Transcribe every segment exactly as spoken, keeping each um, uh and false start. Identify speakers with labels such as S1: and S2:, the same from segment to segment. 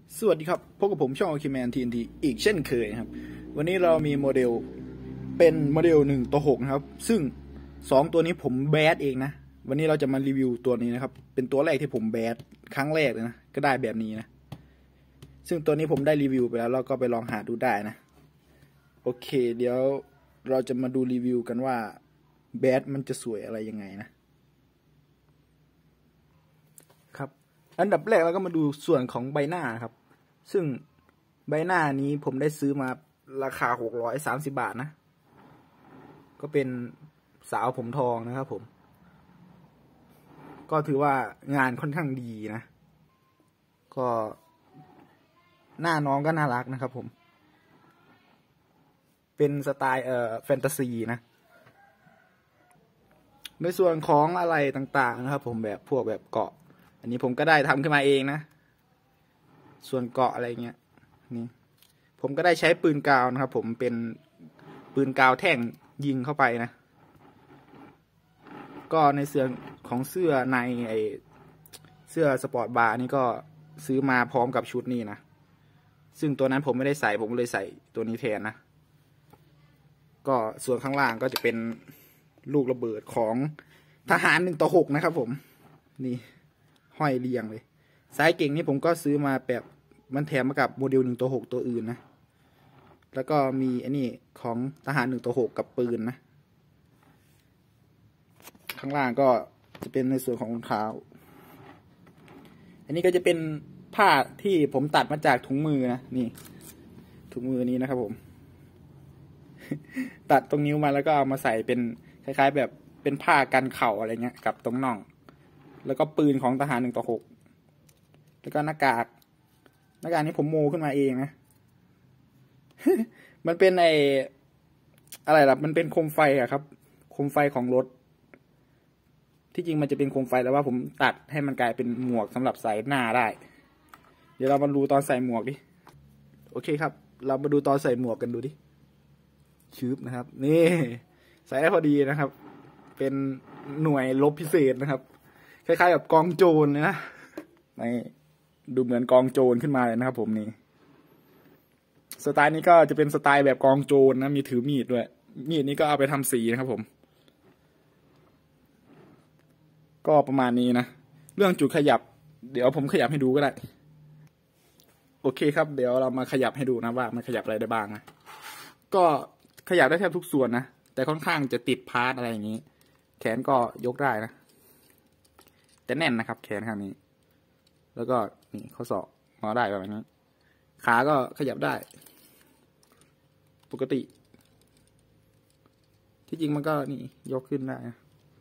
S1: สวัสดีครับพบกับผมช่อง โอ เค แมน ที เอ็น ที อีกเช่นเคยครับวันนี้เรามีโมเดลเป็นโมเดลหนึ่งต่อหกนะครับซึ่งสองตัวนี้ผมแบดเองนะวันนี้เราจะมารีวิวตัวนี้นะครับเป็นตัวแรกที่ผมแบดครั้งแรกเลยนะก็ได้แบบนี้นะซึ่งตัวนี้ผมได้รีวิวไปแล้วเราก็ไปลองหาดูได้นะโอเคเดี๋ยวเราจะมาดูรีวิวกันว่าแบดมันจะสวยอะไรยังไงนะครับอันดับแรกเราก็มาดูส่วนของใบหน้าครับซึ่งใบหน้านี้ผมได้ซื้อมาราคาหกร้อยสามสิบบาทนะก็เป็นสาวผมทองนะครับผมก็ถือว่างานค่อนข้างดีนะก็หน้าน้องก็น่ารักนะครับผมเป็นสไตล์เอ่อแฟนตาซีนะในส่วนของอะไรต่างๆนะครับผมแบบพวกแบบเกาะอันนี้ผมก็ได้ทำขึ้นมาเองนะส่วนเกาะอะไรเงี้ยนี่ผมก็ได้ใช้ปืนกาวนะครับผมเป็นปืนกาวแท่งยิงเข้าไปนะก็ในส่วนของเสื้อในไอเสื้อสปอร์ตบาร์นี่ก็ซื้อมาพร้อมกับชุดนี้นะซึ่งตัวนั้นผมไม่ได้ใส่ผมเลยใส่ตัวนี้แทนนะก็ส่วนข้างล่างก็จะเป็นลูกระเบิดของทหารหนึ่งต่อหกนะครับผมนี่ห้อยเรียงเลยสายเก่งนี่ผมก็ซื้อมาแบบมันแถมมากับโมเดลหนึ่งต่อหกตัวอื่นนะแล้วก็มีอันนี้ของทหารหนึ่งต่อหกกับปืนนะข้างล่างก็จะเป็นในส่วนของรองเท้าอันนี้ก็จะเป็นผ้าที่ผมตัดมาจากถุงมือนะนี่ถุงมือนี้นะครับผมตัดตรงนิ้วมาแล้วก็เอามาใส่เป็นคล้ายๆแบบเป็นผ้ากันเข่าอะไรเงี้ยกับตรงน่องแล้วก็ปืนของทหารหนึ่งต่อหกแล้วก็หน้ากากหน้ากากนี้ผมโมขึ้นมาเองนะ มันเป็นไออะไรล่ะมันเป็นโคมไฟอะครับโคมไฟของรถที่จริงมันจะเป็นโคมไฟแต่ว่าผมตัดให้มันกลายเป็นหมวกสำหรับใส่หน้าได้เดี๋ยวเรามาดูตอนใส่หมวกดิโอเคครับเรามาดูตอนใส่หมวกกันดูดิชืบนะครับนี่ใส่ได้พอดีนะครับเป็นหน่วยรบพิเศษนะครับคล้ายๆกับกองโจรเลยนะนี่ดูเหมือนกองโจรขึ้นมาเลยนะครับผมนี่สไตล์นี้ก็จะเป็นสไตล์แบบกองโจรนะมีถือมีดด้วยมีดนี้ก็เอาไปทำสีนะครับผมก็ประมาณนี้นะเรื่องจุดขยับเดี๋ยวผมขยับให้ดูก็ได้โอเคครับเดี๋ยวเรามาขยับให้ดูนะว่ามันขยับอะไรได้บ้างนะก็ขยับได้แทบทุกส่วนนะแต่ค่อนข้างจะติดพาร์ทอะไรอย่างนี้แขนก็ยกได้นะแต่แน่นนะครับแขนข้างนี้แล้วก็นี่ข้อศอกงอได้แบบนี้ขาก็ขยับได้ปกติที่จริงมันก็นี่ยกขึ้นได้นะ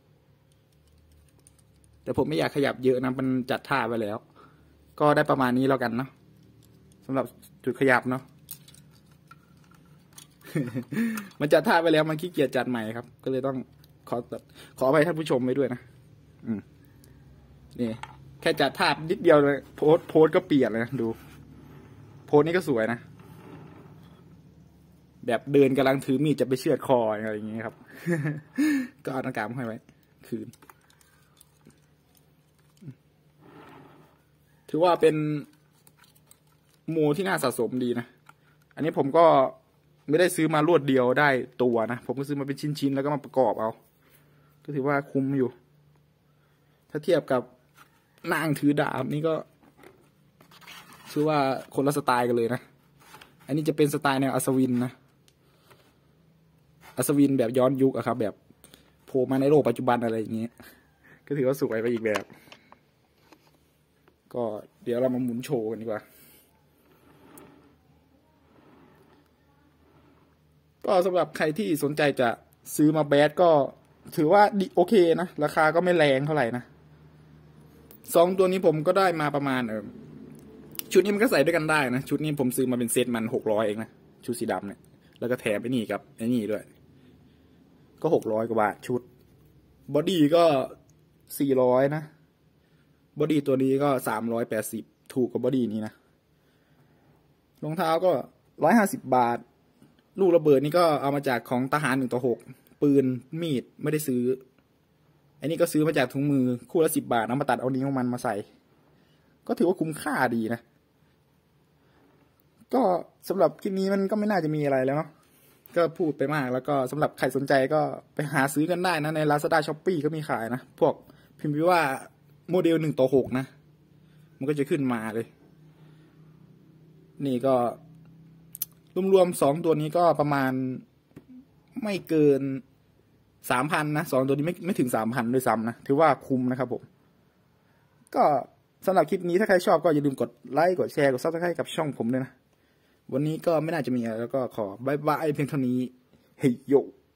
S1: แต่ผมไม่อยากขยับเยอะนะมันจัดท่าไปแล้วก็ได้ประมาณนี้แล้วกันเนาะสำหรับจุดขยับเนาะ มันจัดท่าไปแล้วมันขี้เกียจจัดใหม่ครับก็เลยต้องขอขออภัยท่านผู้ชมไปด้วยนะอืมนี่แค่จัดท่านิดเดียวเลยโพสโพสก็เปลี่ยนเลยนะดูโพสนี้ก็สวยนะแบบเดินกำลังถือมีดจะไปเชือดคออะไรอย่างเงี้ยครับ ก็เอาหน้ากากให้ไว้คืนถือว่าเป็นโมที่น่าสะสมดีนะอันนี้ผมก็ไม่ได้ซื้อมารวดเดียวได้ตัวนะผมก็ซื้อมาเป็นชิ้นๆแล้วก็มาประกอบเอาก็ถือว่าคุ้มอยู่ถ้าเทียบกับนางถือดาบนี่ก็ชื่อว่าคนละสไตล์กันเลยนะอันนี้จะเป็นสไตล์แนวอัศวินนะอัศวินแบบย้อนยุคอะครับแบบโผล่มาในโลกปัจจุบันอะไรอย่างเงี้ยก็ถือว่าสวยไปอีกแบบก็เดี๋ยวเรามาหมุนโชว์กันดีกว่าก็สำหรับใครที่สนใจจะซื้อมาแบดก็ถือว่าดีโอเคนะราคาก็ไม่แรงเท่าไหร่นะสองตัวนี้ผมก็ได้มาประมาณเออชุดนี้มันก็ใส่ด้วยกันได้นะชุดนี้ผมซื้อมาเป็นเซตมันหกร้อยเองนะชุดสีดำเนี่ยแล้วก็แถมไอ้นี่กับไอ้นี่ด้วยก็หกร้อยกว่าบาทชุดบอดี้ก็สี่ร้อยนะบอดี้ตัวนี้ก็สามร้อยแปดสิบถูกกับบอดี้นี้นะรองเท้าก็ร้อยห้าสิบบาทลูกระเบิดนี่ก็เอามาจากของทหารหนึ่งต่อหกปืนมีดไม่ได้ซื้ออันนี้ก็ซื้อมาจากถุงมือคู่ละสิบบาทเอามาตัดเอานิ้วมันมาใส่ก็ถือว่าคุ้มค่าดีนะก็สำหรับคลิปนี้มันก็ไม่น่าจะมีอะไรแล้วเนาะก็พูดไปมากแล้วก็สำหรับใครสนใจก็ไปหาซื้อกันได้นะใน Lazada Shopee ก็มีขายนะพวกพิมพ์ว่าโมเดลหนึ่งต่อหกนะมันก็จะขึ้นมาเลยนี่ก็รวมๆสองตัวนี้ก็ประมาณไม่เกินสามพันนะสองตัวนี้ไม่ไม่ถึงสามพันด้วยซ้ำนะถือว่าคุ้มนะครับผมก็สำหรับคลิปนี้ถ้าใครชอบก็อย่าลืมกดไลค์กดแชร์กดซับสไครต์กับช่องผมด้วยนะวันนี้ก็ไม่น่าจะมีอะไรแล้วก็ขอบายบายเพียงเท่านี้เฮ้ยโย